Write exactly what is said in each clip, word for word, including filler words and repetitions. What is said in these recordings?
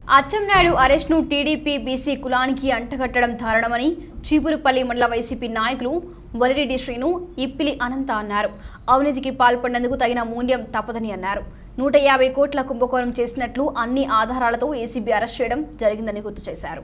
Atchannaidu అరెస్ట్ను TDP BC కులానికి అంటగట్టడం దారుణమని చీపురుపల్లి మండల YCP నాయకులు వలిరెడ్డి శ్రీను ఇప్పిలి అనంత అన్నారు. అవినీతికి పాల్పడినందుకు తగిన మూల్యం తప్పదని అన్నారు. నూట యాభై కోట్ల కుంభకోణం చేసినట్లు అన్ని ఆధారాలతో ఏసీబీ అరెస్ట్ చేయడం జరిగిందని గుర్తు చేశారు.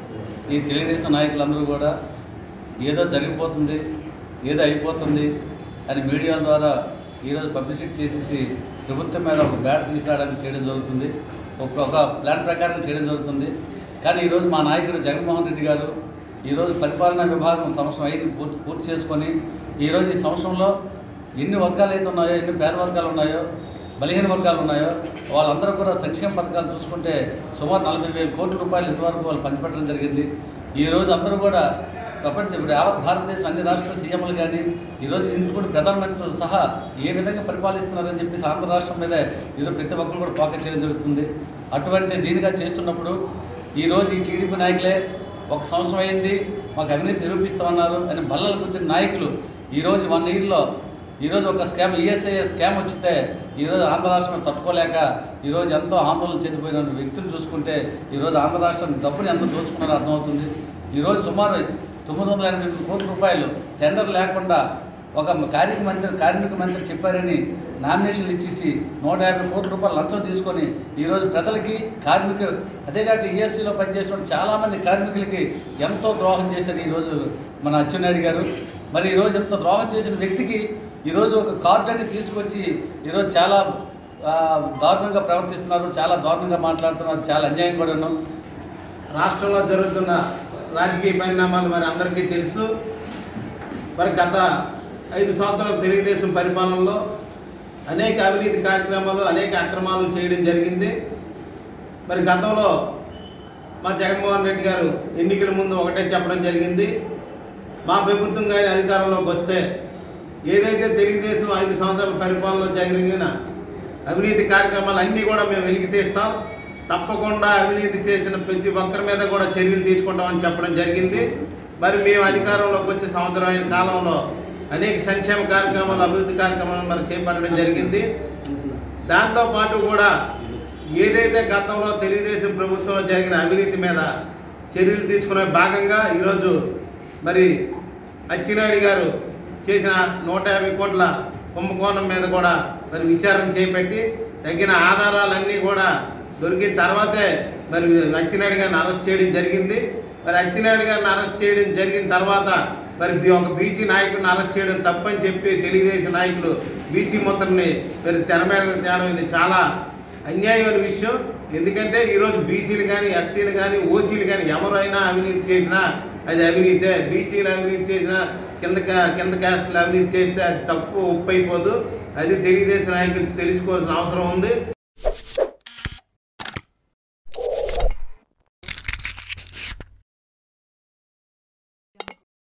ఈ తెలుగుదేశం నాయకులందరూ కూడా ఏదో జరిగిపోతుంది, ఏదో అయిపోతుంది అని మీడియా ద్వారా ఈరోజు పబ్లిసిటీ చేసేసి ప్రభుత్వం మీద ఒక బ్యాట్ తీసుకురావడానికి చేయడం జరుగుతుంది. ఒక ఒక ప్లాన్ ప్రకారం చేయడం జరుగుతుంది. కానీ ఈరోజు మా నాయకుడు జగన్మోహన్ రెడ్డి గారు ఈరోజు పరిపాలనా విభాగం సంవత్సరం ఐదు పూర్తి పూర్తి చేసుకొని ఈరోజు ఈ సంవత్సరంలో ఎన్ని వర్గాలు అయితే ఉన్నాయో, ఎన్ని పేద వర్గాలు ఉన్నాయో, బలహీన వర్గాలు ఉన్నాయో వాళ్ళందరూ కూడా సంక్షేమ పథకాలు చూసుకుంటే సుమారు నలభై వేల కోట్ల రూపాయలు ఇంతవరకు వాళ్ళు పంచిపెట్టడం జరిగింది. ఈరోజు అందరూ కూడా ప్రపంచ ఇప్పుడు యావత్ భారతదేశం అన్ని రాష్ట్ర సీఎంలు కానీ ఈరోజు ఇంటి కూడా ప్రధానమంత్రులు సహా ఏ విధంగా పరిపాలిస్తున్నారని చెప్పేసి ఆంధ్ర రాష్ట్రం మీద ఈరోజు ప్రతి ఒక్కరు కూడా ఫోకస్ చేయడం జరుగుతుంది. అటువంటి దీనిగా చేస్తున్నప్పుడు ఈరోజు ఈ టీడీపీ నాయకులే ఒక సంవత్సరం అయింది మాకు అవినీతి నిరూపిస్తామన్నారు అని బల్లల గుద్దిన నాయకులు ఈరోజు వన్ ఇయర్లో ఈరోజు ఒక స్కామ్ ఈఎస్ఐ స్కామ్ వచ్చితే ఈరోజు ఆంధ్ర రాష్ట్రం తట్టుకోలేక ఈరోజు ఎంతో ఆందోళన చెందిపోయిన వ్యక్తులు చూసుకుంటే ఈరోజు ఆంధ్ర రాష్ట్రం డబ్బుని ఎంత దోచుకున్నారో అర్థమవుతుంది. ఈరోజు సుమారు తొమ్మిది వందల ఎనభై కోట్ల రూపాయలు టెండర్ లేకుండా ఒక కార్మిక మంత్రి కార్మిక మంత్రి చెప్పారని నామినేషన్లు ఇచ్చేసి నూట యాభై కోట్ల రూపాయలు లంచం తీసుకొని ఈరోజు ప్రజలకి కార్మిక అదేకాక ఈఎస్సీలో పనిచేసిన చాలామంది కార్మికులకి ఎంతో ద్రోహం చేశారు ఈరోజు మన అచ్చెన్నాయుడు గారు. మరి ఈరోజు ఎంత ద్రోహం చేసిన వ్యక్తికి ఈరోజు ఒక కార్డుని తీసుకొచ్చి ఈరోజు చాలా దారుణంగా ప్రవర్తిస్తున్నారు, చాలా దారుణంగా మాట్లాడుతున్నారు, చాలా అన్యాయం కూడాను. రాష్ట్రంలో జరుగుతున్న రాజకీయ పరిణామాలు మరి అందరికీ తెలుసు. మరి గత ఐదు సంవత్సరాల తెలుగుదేశం పరిపాలనలో అనేక అవినీతి కార్యక్రమాలు, అనేక అక్రమాలు చేయడం జరిగింది. మరి గతంలో మా జగన్మోహన్ రెడ్డి గారు ఎన్నికల ముందు ఒకటే చెప్పడం జరిగింది, మా ప్రభుత్వం కానీ అధికారంలోకి వస్తే ఏదైతే తెలుగుదేశం ఐదు సంవత్సరాల పరిపాలనలో జరిగిన అవినీతి కార్యక్రమాలు అన్నీ కూడా మేము వెలికి తీస్తాం, తప్పకుండా అవినీతి చేసిన ప్రతి ఒక్కరి మీద కూడా చర్యలు తీసుకుంటామని చెప్పడం జరిగింది. మరి మేము అధికారంలోకి వచ్చే సంవత్సరం అయిన కాలంలో అనేక సంక్షేమ కార్యక్రమాలు, అభివృద్ధి కార్యక్రమాలు మరి చేపట్టడం జరిగింది. దాంతోపాటు కూడా ఏదైతే గతంలో తెలుగుదేశం ప్రభుత్వంలో జరిగిన అవినీతి మీద చర్యలు తీసుకునే భాగంగా ఈరోజు మరి అచ్చెన్నాయుడు గారు చేసిన నూట యాభై కోట్ల కుంభకోణం మీద కూడా మరి విచారణ చేపట్టి తగిన ఆధారాలన్నీ కూడా దొరికిన తర్వాతే మరి అచ్చెన్నాయుడు గారిని అరెస్ట్ చేయడం జరిగింది. మరి అచ్చెన్నాయుడు గారిని అరెస్ట్ చేయడం జరిగిన తర్వాత మరి ఒక బీసీ నాయకుడిని అరెస్ట్ చేయడం తప్పని చెప్పి తెలుగుదేశం నాయకులు బీసీ ముద్రని మరి తెర మీద తేవడం ఇది చాలా అన్యాయమైన విషయం. ఎందుకంటే ఈరోజు బీసీలు కానీ, ఎస్సీలు కానీ, ఓసీలు కానీ ఎవరైనా అవినీతి చేసినా అది అవినీతే. బీసీలు అవినీతి చేసినా, కింద కింద క్యాస్టులు అవినీతి చేస్తే అది తప్పు ఒప్పైపోదు. అది తెలుగుదేశం నాయకులు తెలుసుకోవాల్సిన అవసరం ఉంది.